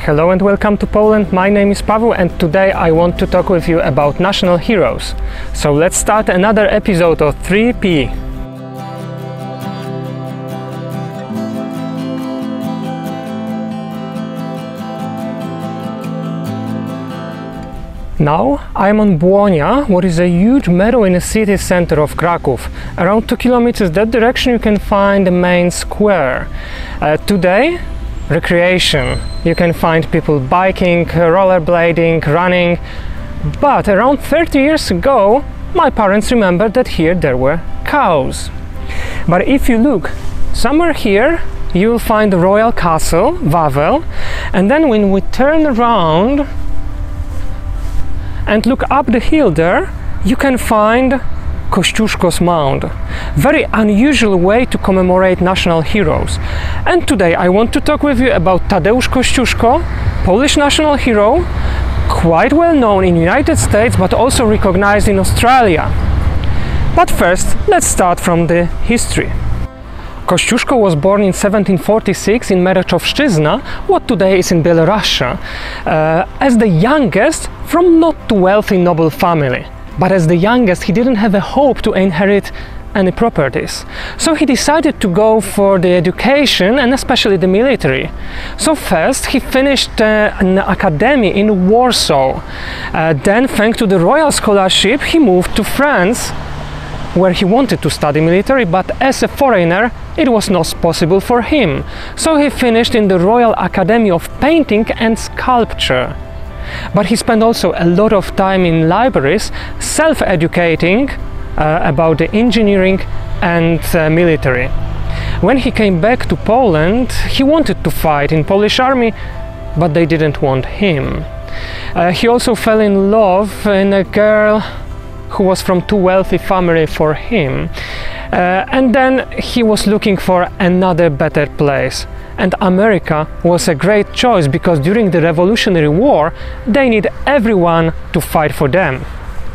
Hello and welcome to Poland. My name is Paweł and today I want to talk with you about national heroes. So let's start another episode of 3P. Now I'm on Błonia, what is a huge meadow in the city center of Kraków. Around 2 kilometers that direction you can find the main square. Today, recreation. You can find people biking, rollerblading, running. But around 30 years ago, my parents remembered that here there were cows. But if you look somewhere here, you will find the royal castle, Wawel, and then when we turn around and look up the hill there, you can find Kosciuszko's Mound. Very unusual way to commemorate national heroes. And today I want to talk with you about Tadeusz Kosciuszko, Polish national hero, quite well known in the United States but also recognized in Australia. But first, let's start from the history. Kościuszko was born in 1746 in Meroczowszczyzna, what today is in Belarus, as the youngest from not too wealthy noble family. But as the youngest, he didn't have a hope to inherit any properties. So he decided to go for the education and especially the military. So first he finished an academy in Warsaw. Then, thanks to the royal scholarship, he moved to France, where he wanted to study military, but as a foreigner it was not possible for him. So he finished in the Royal Academy of Painting and Sculpture. But he spent also a lot of time in libraries, self-educating about the engineering and military. When he came back to Poland, he wanted to fight in Polish army, but they didn't want him. He also fell in love in a girl who was from too wealthy family for him. And then he was looking for another better place. And America was a great choice because during the Revolutionary War they need everyone to fight for them.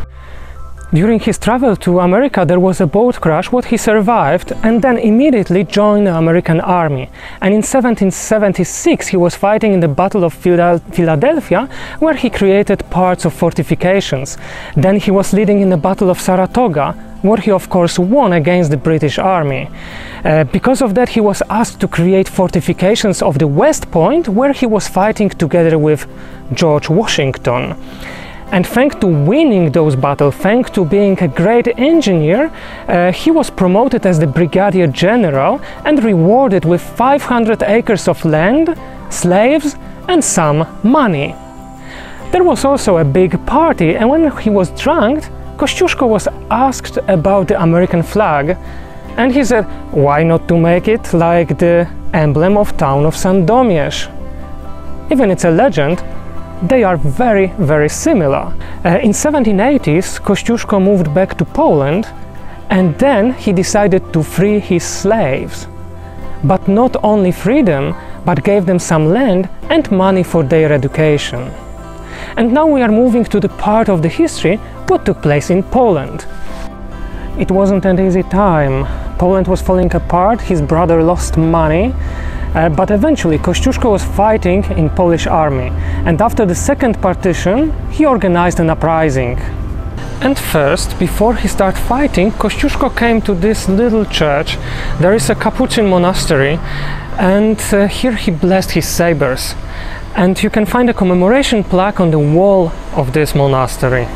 During his travel to America there was a boat crash what he survived and then immediately joined the American army. And in 1776 he was fighting in the Battle of Philadelphia, where he created parts of fortifications. Then he was leading in the Battle of Saratoga, where he of course won against the British army. Because of that he was asked to create fortifications of the West Point, where he was fighting together with George Washington. And thanks to winning those battles, thanks to being a great engineer, he was promoted as the brigadier general and rewarded with 500 acres of land, slaves and some money. There was also a big party, and when he was drunk, Kościuszko was asked about the American flag, and he said, why not to make it like the emblem of town of Sandomierz? Even it's a legend, they are very, very similar. In 1780s, Kościuszko moved back to Poland, and then he decided to free his slaves. But not only free them, but gave them some land and money for their education. And now we are moving to the part of the history what took place in Poland. It wasn't an easy time. Poland was falling apart, his brother lost money, but eventually Kościuszko was fighting in Polish army, and after the second partition he organized an uprising. And first, before he started fighting, Kościuszko came to this little church. There is a Capuchin monastery, and here he blessed his sabers. And you can find a commemoration plaque on the wall of this monastery.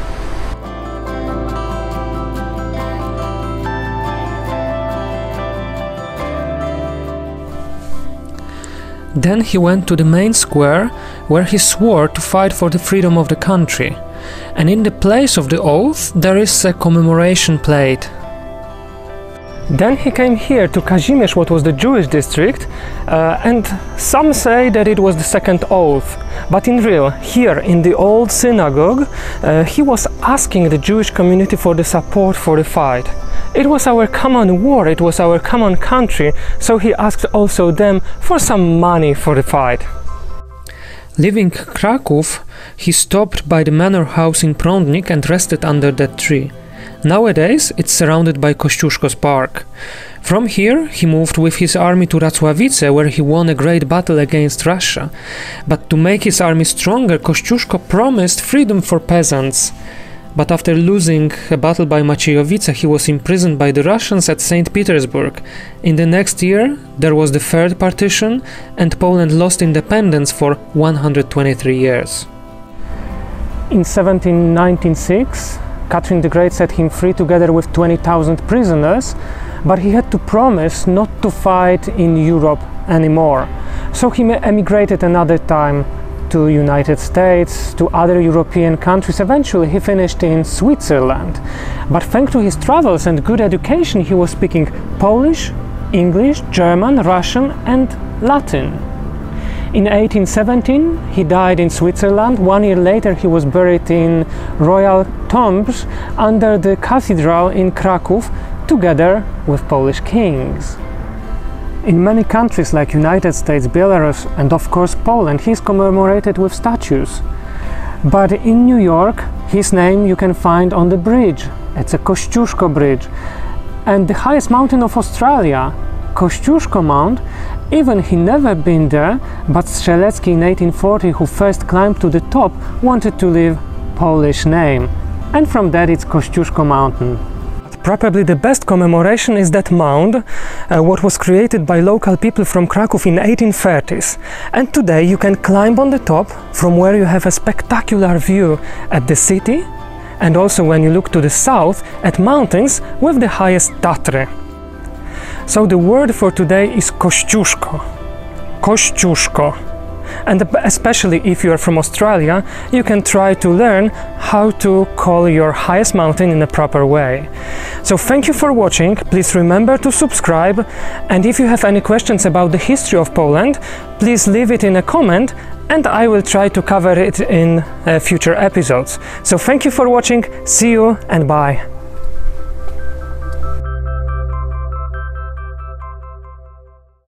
Then he went to the main square, where he swore to fight for the freedom of the country. And in the place of the oath there is a commemoration plate. Then he came here to Kazimierz, what was the Jewish district, and some say that it was the second oath. But in real, here in the old synagogue, he was asking the Jewish community for the support for the fight. It was our common war, it was our common country, so he asked also them for some money for the fight. Leaving Kraków, he stopped by the manor house in Prądnik and rested under that tree. Nowadays it's surrounded by Kościuszko's park. From here, he moved with his army to Racławice, where he won a great battle against Russia. But to make his army stronger, Kościuszko promised freedom for peasants. But after losing a battle by Maciejowice, he was imprisoned by the Russians at St. Petersburg. In the next year, there was the third partition, and Poland lost independence for 123 years. In 1796, Catherine the Great set him free together with 20,000 prisoners, but he had to promise not to fight in Europe anymore. So he emigrated another time to United States, to other European countries. Eventually he finished in Switzerland. But thanks to his travels and good education, he was speaking Polish, English, German, Russian and Latin. In 1817 he died in Switzerland. 1 year later he was buried in royal tombs under the cathedral in Kraków, together with Polish kings. In many countries like United States, Belarus and of course Poland, he is commemorated with statues. But in New York, his name you can find on the bridge. It's a Kosciuszko Bridge. And the highest mountain of Australia, Kosciuszko Mound, even he never been there, but Strzelecki in 1840, who first climbed to the top, wanted to leave Polish name. And from that it's Kosciuszko Mountain. Probably the best commemoration is that mound, what was created by local people from Kraków in 1830s. And today you can climb on the top, from where you have a spectacular view at the city, and also when you look to the south at mountains with the highest Tatry. So the word for today is Kościuszko. Kościuszko. And especially if you are from Australia, you can try to learn how to call your highest mountain in a proper way. So thank you for watching, please remember to subscribe, and if you have any questions about the history of Poland, please leave it in a comment and I will try to cover it in future episodes. So thank you for watching, see you and bye!